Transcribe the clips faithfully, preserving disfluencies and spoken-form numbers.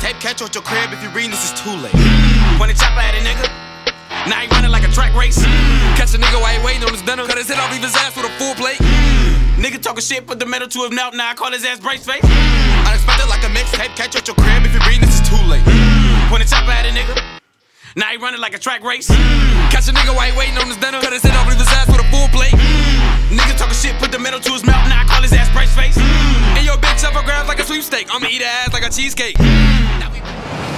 mixtape, catch you at your crib. If you reading this, is too late. Point a chopper at a nigga. Now he running like a track race. Catch a nigga while he waiting on his dinner. Cut his head off, leave his ass with a full plate. Nigga talking shit, put the metal to his mouth. Now I call his ass brace face. Unexpected like a mixtape, catch you at your crib. If you reading this, is too late. Point a chopper at a nigga. Now he running like a track race. Catch a nigga while he waiting on his dinner. Cut his head off, leave his ass with a full plate. Nigga talking shit, put the metal to his mouth. Now I call his ass brace face. And your bitch up her grabs like a sweepstake. I'ma eat her ass like a cheesecake. Now we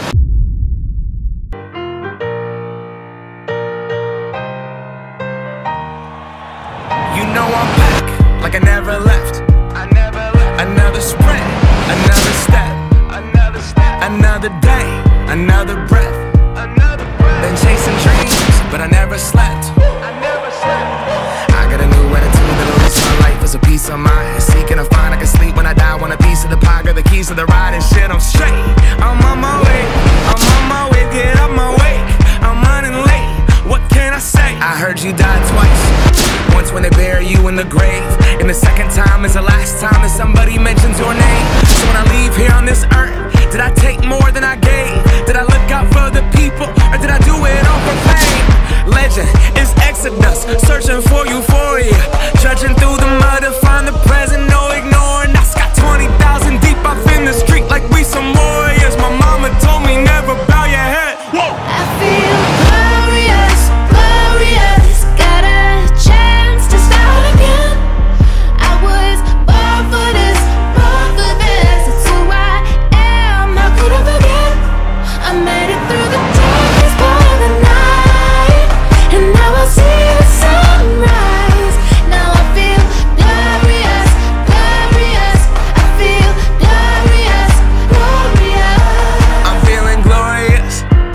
You know I'm back, like I never left. I never left. Another sprint, another step, Another step, another day, another breath. another breath. Been chasing dreams, but I never slept. I never slept. I got a new attitude that'll reach my life as a peace of mind. Seeking to find I can sleep when I die. Want a piece of the pie, got the keys to the ride and shit. I'm straight. I'm on my way. I'm on my way. Get up my way. I'm running late. What can I say? I heard you died twice. Once when they bury you in the grave, and the second time is the last time that somebody mentions your name. So when I leave here on this earth, did I take more than I gave? Did I look out for the people, or did I do it all for pain? Legend is Exodus, searching for euphoria, trudging through the mud to find the present, no ignoring. I got twenty thousand deep off in the street like we some warriors. My mama told me never bow your head. Whoa. I feel glorious, glorious. Got a chance to start again. I was born for this, born for this. It's who I am, how could I forget? I made it through the darkest part of the night, and now I see the sunrise. Now I feel glorious, glorious. I feel glorious, glorious. I'm feeling glorious.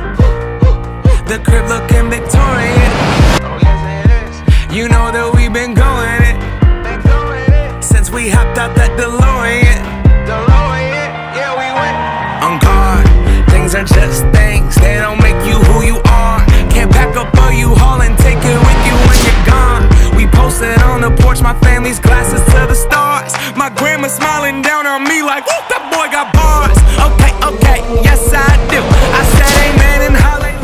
The crib looking victorious. Oh yes it is. You know that we've been going it Been going it. since we hopped out that DeLorean. DeLorean, yeah we went. On guard, things are just things. They don't make you who you are. Can't pack up a U-Haul and take it with you when you're gone. We posted on the porch, my family's glasses to the stars. My grandma smiling down on me like, whoop, that boy got bars. Okay, okay, yes I do. I said amen and hallelujah.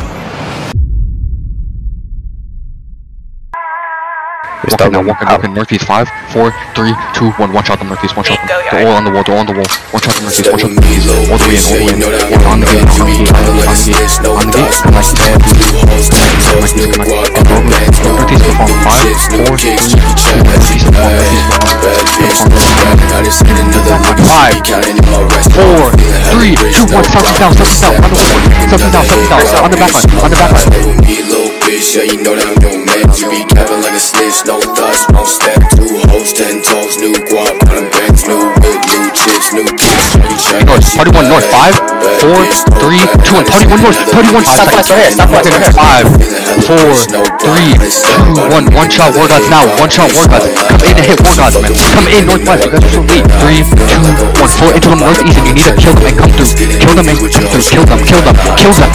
Walking now, walking, walking, northeast, five, four, three, two, one, one shot them northeast, one shot them. They're all on the wall, they're all on the wall. One shot them northeast, one shot them northeast. All the way in, all the way in. One on the gate, on the gate, on the gate, on the gate, on the gate, and like ten, northeast, northeast, northeast, go from five, four, three, two, northeast, go from northeast, five, four, three, two, one, southeast down, southeast down, on the wall, southeast down, southeast down, on the back line, on the back line. Yeah, you know that I'm no man. You be capping like a snitch, no thoughts, no step. Two hoes, ten toes, new guap, on a bench, new whip, new chips, new kicks. North, party one north, five, four, three, two, one, party one north, party one, stop right there, stop right there, five, four, three, two, one, one shot war gods now, one shot war gods, come in and hit war gods, man, come in northwest, you guys are so late, three, two, one, four into them northeast, and you need to kill them and come through, kill them and come through, kill them, kill them, kill them,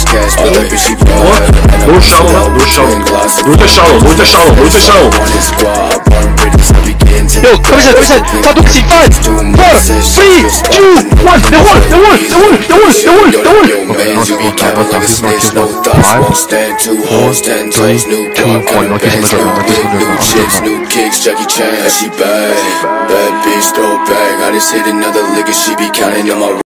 No shallow, no shallow, no the shallow, no the shallow, no the shallow. Yo, come inside, come inside, top of the seat, five, four, three, two, one, the one, the one, the one, the one, the one, the one. North, north, north, northeast, northeast, north, five, four, three, two, one, northeast, northeast, northeast, New kicks, Jackie Chan, she bad, bad bitch, throw back. I just hit another lick and she be counting on my